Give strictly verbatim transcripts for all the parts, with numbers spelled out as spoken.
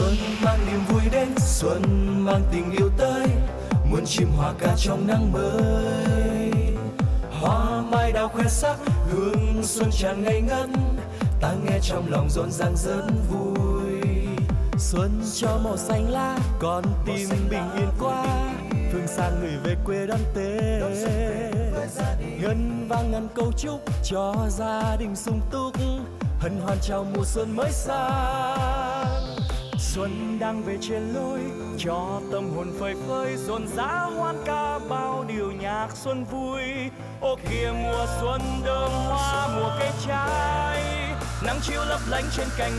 Xuân mang niềm vui đến, xuân mang tình yêu tới, muôn chim hoa ca trong nắng mới. Hoa mai đào khoe sắc, hương xuân tràn ngây ngất, ta nghe trong lòng rộn ràng rất vui. Xuân cho màu xanh lá, con tim bình yên qua, phương xa người về quê đón Tết. Ngân vang ngân câu chúc cho gia đình sung túc, hân hoan chào mùa xuân mới sang. Xuân đang về trên lối, cho tâm hồn phơi phới, rộn rã hoan ca bao điều nhạc xuân vui. Ô kìa mùa xuân đơm hoa, mùa cây trái, nắng chiếu lấp lánh trên cành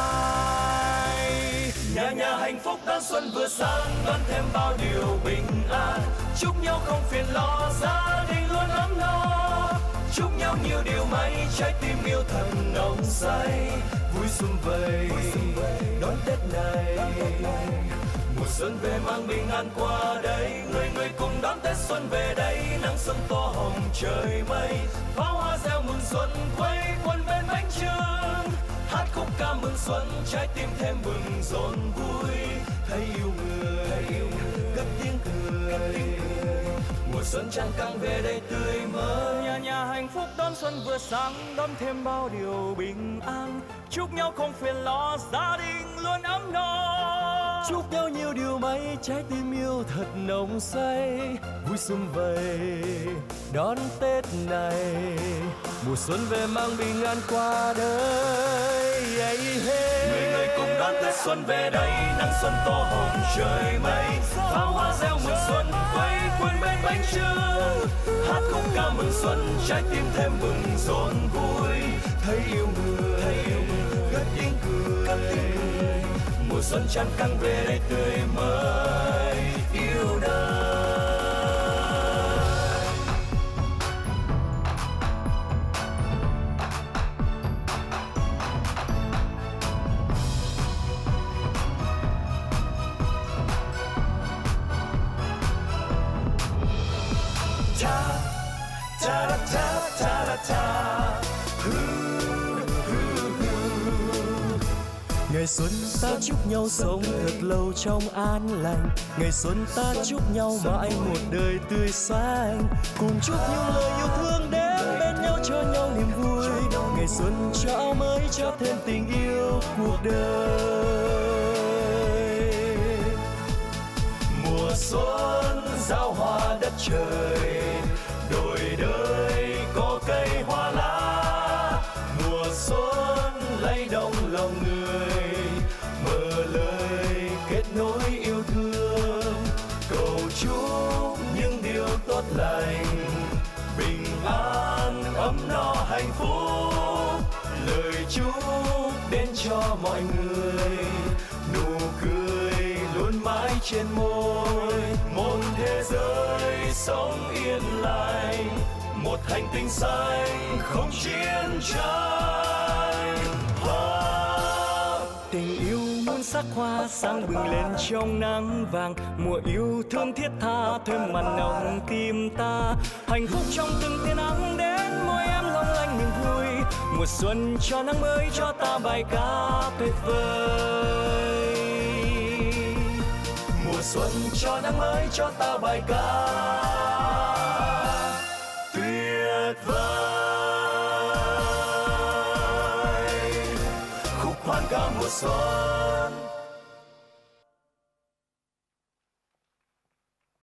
mai. Nhà nhà hạnh phúc đón xuân vừa sang, đón thêm bao điều bình an. Chúc nhau không phiền lo, gia đình luôn ấm no. Chúc nhau nhiều điều may, trái tim yêu thật nồng say. Vui sum vầy đón Tết này, mùa xuân về mang bình an qua đây. Người người cùng đón Tết xuân về đây, nắng xuân to hồng trời mây. Pháo hoa reo mừng xuân, quay quần bên bánh chưng. Hát khúc ca mừng xuân, trái tim thêm bừng rộn vui. Thấy yêu người, cất tiếng cười, mùa xuân tràn căng về đây tươi mới. Nhà nhà hạnh phúc đón xuân vừa sang, đón thêm bao điều bình an. Chúc nhau không phiền lo, gia đình luôn ấm no. Chúc nhau nhiều điều may, trái tim yêu thật nồng say. Vui sum vầy đón Tết này, mùa xuân về mang bình an qua đời. Người người cùng đón Tết xuân về đây, nắng xuân to hồng trời mây. Pháo hoa reo mừng xuân, quay quần bên bánh chưng. Hát khúc ca mừng xuân, trái tim thêm bừng rộn vui. Thấy yêu người, cất tiếng cười, mùa xuân tràn căng về đây tươi mới yêu đời. Ngày xuân ta chúc nhau sống thật lâu trong an lành, ngày xuân ta chúc nhau mãi một đời tươi xanh. Cùng chúc những lời yêu thương đến bên nhau, cho nhau niềm vui. Ngày xuân cho áo mới, cho thêm tình yêu cuộc đời. Mùa xuân giao hoa đất trời, đổi đời có cây hoa lá. Mùa xuân lay động lòng người, mở lời kết nối yêu thương. Cầu chúc những điều tốt lành, bình an ấm no hạnh phúc. Lời chúc đến cho mọi người, nụ cười luôn mãi trên môi. Một thế giới sống yên lành, một hành tinh xanh không chiến tranh. Tình yêu muôn sắc hoa sáng bừng lên trong nắng vàng, mùa yêu thương thiết tha thêm mặn nồng tim ta. Hạnh phúc trong từng tia nắng đến môi em long lanh niềm vui. Mùa xuân cho nắng mới, cho ta bài ca tuyệt vời. Mùa xuân cho nắng mới, cho ta bài ca tuyệt vời. Khúc hoan ca mùa xuân.